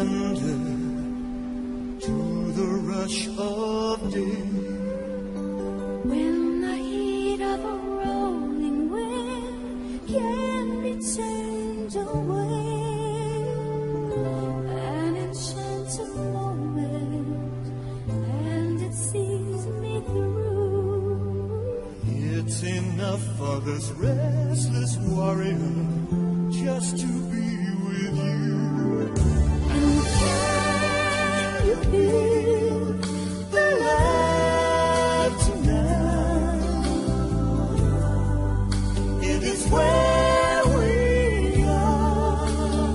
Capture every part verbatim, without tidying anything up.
surrender to the rush of day. When the heat of a rolling wind can be turned away, an enchanted moment, and it sees me through. It's enough for this restless warrior just to be with you. And can you feel The light tonight, it is where we are.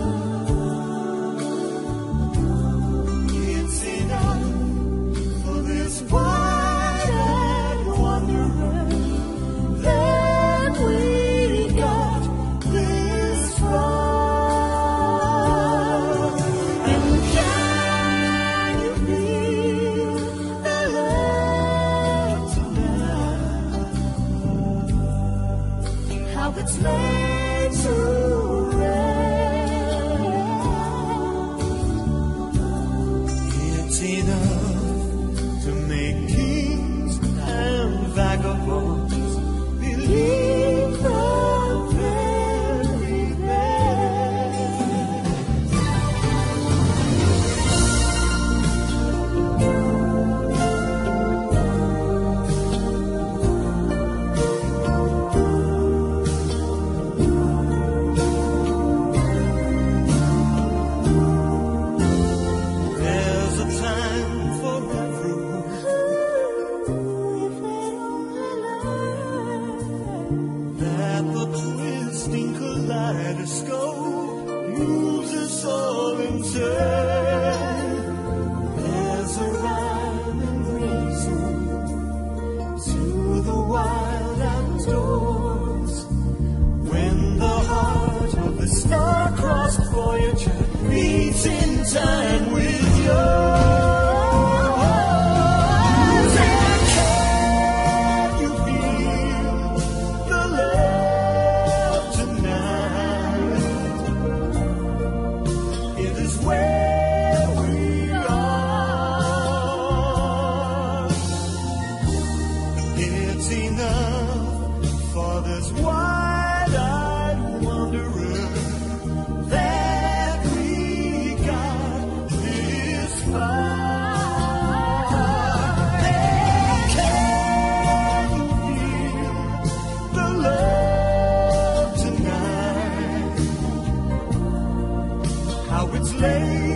It's enough for this wide-eyed wanderer that we got this far. And can you feel the love tonight? how it's made to rest? It's enough to make kings and vagabonds believe the very best. There's a time for everyone. Ooh, if they only learn That the twisting kaleidoscope moves us all in turn. There's a rhyme and reason to the wild outdoors. When the heart of the star-crossed Voyager beats in time with yours. And can you feel the love tonight? It is where we are. It's enough for this wide-eyed wanderer that we got this far. And can you feel the love tonight? How it's laid